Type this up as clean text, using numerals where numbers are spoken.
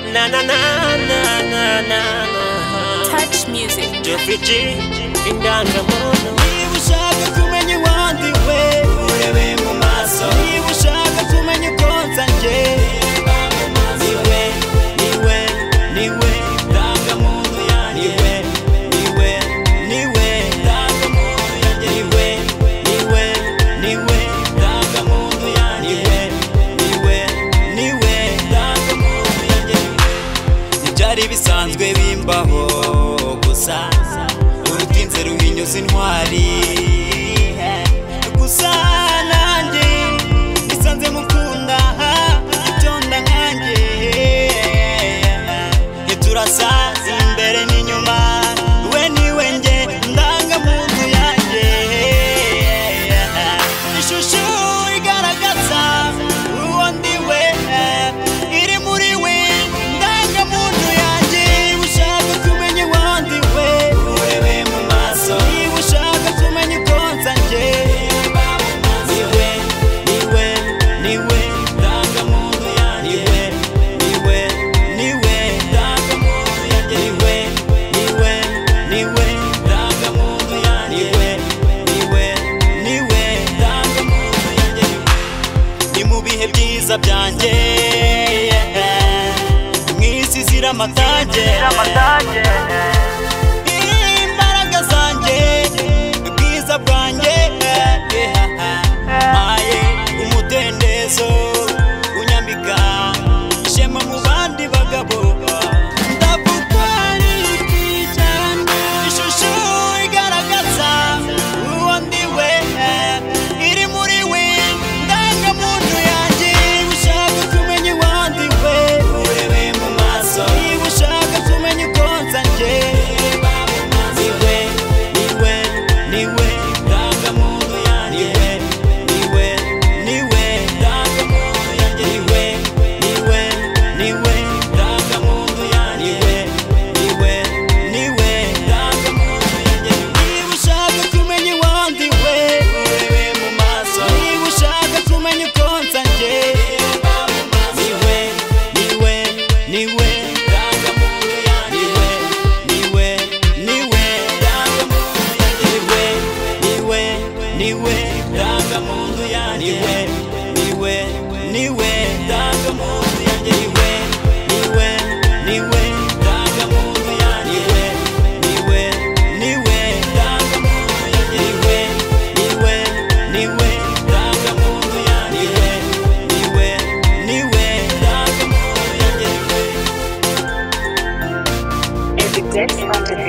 Na na na na na na. Touch music. Jeffrey G. Indangamuntu. Niba ushaka kumenya uwandi we urebe mu maso. Niba ushaka kumenya uko nsanjye niwe niwe niwe ndangamuntu yanjye. Niwe niwe ndangamuntu yanjye. Niwe niwe niwe ndangamuntu yanjye. Niwe niwe ndangamuntu yanjye. Ibyari bisanzwe bimbaho gusa urutinze ruhinyuza intwari gusa nanjye nisanze mukunda itonda nkanjye turasa imbere n'inyuma we niwe nge ndangamuntu yanjye. Ishusho igaragaza uwo ndiwe iri muri we ndangamuntu yanjye. Ushaka kumenya uwandi we urebe mu maso. Niba ushaka kumenya uko nsanjye niwe niwe niwe ndangamuntu yanjye. Niwe niwe ndangamuntu yanjye. Niwe niwe niwe ndangamuntu yanjye. Niwe niwe ndangamuntu yanjye. Ni mu bihe byiza byanjye mw'isi zira amatage imbaraga zanjye ubwiza bwanjye maye umudendezo unyambika ishema mu bandi bagabo. Ndavugwa n'iki cyane. Ishusho igaragaza uwo ndiwe iri muri we ndangamuntu yanjye. Ushaka kumenya uwandi we urebe mu maso. Niba ushaka kumenya uko nsanjye niwe niwe niwe ndangamuntu yanjye. Niwe niwe ndangamuntu yanjye. Niwe niwe niwe ndangamuntu yanjye. Niwe niwe ndangamuntu yanjye. Niba ushaka kumenya uwandi we urebe mu maso. Niba ushaka kumenya uko nsanjye niwe niwe niwe ndangamuntu yanjye. Niwe niwe ndangamuntu yanjye. Niwe niwe ndangamuntu yanjye. Niwe niwe ndangamuntu yanjye. Niwe niwe ndangamuntu yanjye. Niwe niwe ndangamuntu yanjye. Niwe niwe ndangamuntu yanjye. Niwe niwe ndangamuntu yanjye. Evidence on the